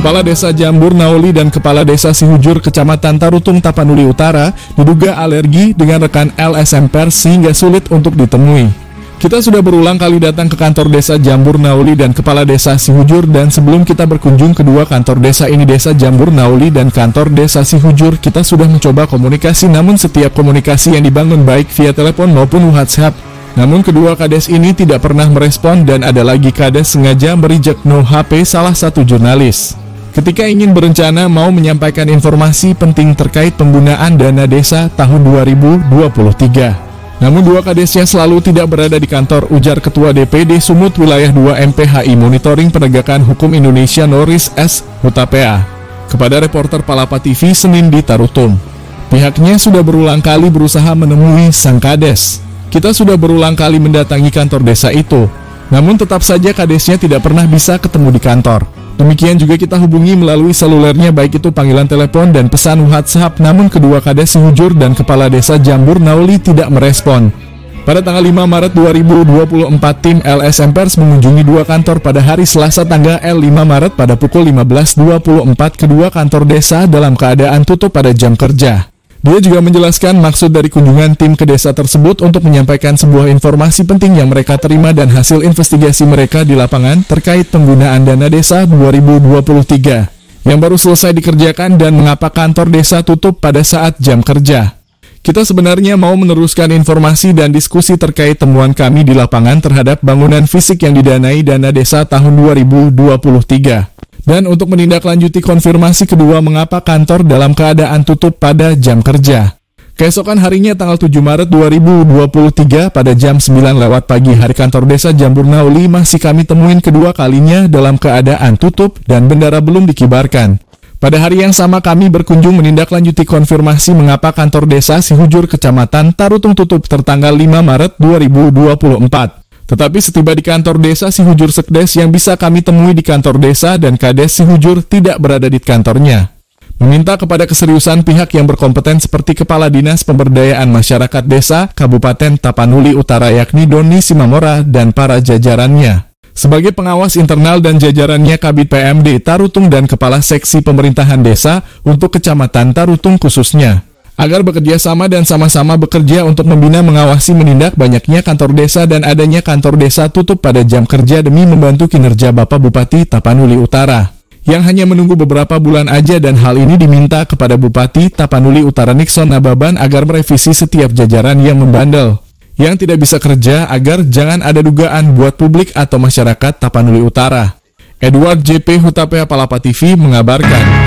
Kepala Desa Jambur Nauli dan Kepala Desa Sihujur Kecamatan Tarutung Tapanuli Utara diduga alergi dengan rekan LSM Pers sehingga sulit untuk ditemui. Kita sudah berulang kali datang ke kantor Desa Jambur Nauli dan Kepala Desa Sihujur, dan sebelum kita berkunjung kedua kantor desa ini, Desa Jambur Nauli dan kantor Desa Sihujur, kita sudah mencoba komunikasi, namun setiap komunikasi yang dibangun baik via telepon maupun WhatsApp. Namun kedua kades ini tidak pernah merespon, dan ada lagi kades sengaja mereject no HP salah satu jurnalis ketika ingin berencana mau menyampaikan informasi penting terkait penggunaan dana desa tahun 2023. Namun dua kadesnya selalu tidak berada di kantor, ujar Ketua DPD Sumut Wilayah 2 MPHI Monitoring Penegakan Hukum Indonesia Noris S. Hutapea kepada reporter Palapa TV Senin di Tarutung. Pihaknya sudah berulang kali berusaha menemui sang kades. Kita sudah berulang kali mendatangi kantor desa itu, namun tetap saja kadesnya tidak pernah bisa ketemu di kantor. Demikian juga kita hubungi melalui selulernya, baik itu panggilan telepon dan pesan WhatsApp, namun kedua kades Sihujur dan Kepala Desa Jambur Nauli tidak merespon. Pada tanggal 5 Maret 2024, tim LSM Pers mengunjungi dua kantor pada hari Selasa tanggal 5 Maret pada pukul 15.24. Kedua kantor desa dalam keadaan tutup pada jam kerja. Dia juga menjelaskan maksud dari kunjungan tim ke desa tersebut untuk menyampaikan sebuah informasi penting yang mereka terima dan hasil investigasi mereka di lapangan terkait penggunaan dana desa 2023 yang baru selesai dikerjakan dan mengapa kantor desa tutup pada saat jam kerja. Kita sebenarnya mau meneruskan informasi dan diskusi terkait temuan kami di lapangan terhadap bangunan fisik yang didanai dana desa tahun 2023. Dan untuk menindaklanjuti konfirmasi kedua mengapa kantor dalam keadaan tutup pada jam kerja. Keesokan harinya tanggal 7 Maret 2023 pada jam 9 lewat pagi hari, kantor Desa Jambur Nauli masih kami temuin kedua kalinya dalam keadaan tutup dan bendera belum dikibarkan. Pada hari yang sama kami berkunjung menindaklanjuti konfirmasi mengapa kantor Desa Sihujur Kecamatan Tarutung tutup tertanggal 5 Maret 2024. Tetapi setiba di kantor Desa Sihujur, Sekdes yang bisa kami temui di kantor desa dan Kades Sihujur tidak berada di kantornya. Meminta kepada keseriusan pihak yang berkompeten seperti Kepala Dinas Pemberdayaan Masyarakat Desa Kabupaten Tapanuli Utara yakni Doni Simamora dan para jajarannya. Sebagai pengawas internal dan jajarannya Kabid PMD Tarutung dan Kepala Seksi Pemerintahan Desa untuk Kecamatan Tarutung khususnya, agar bekerja sama dan sama-sama bekerja untuk membina, mengawasi, menindak banyaknya kantor desa dan adanya kantor desa tutup pada jam kerja demi membantu kinerja Bapak Bupati Tapanuli Utara yang hanya menunggu beberapa bulan aja, dan hal ini diminta kepada Bupati Tapanuli Utara Nixon Nababan agar merevisi setiap jajaran yang membandel, yang tidak bisa kerja, agar jangan ada dugaan buat publik atau masyarakat Tapanuli Utara. Edward JP Hutapea, Palapa TV mengabarkan.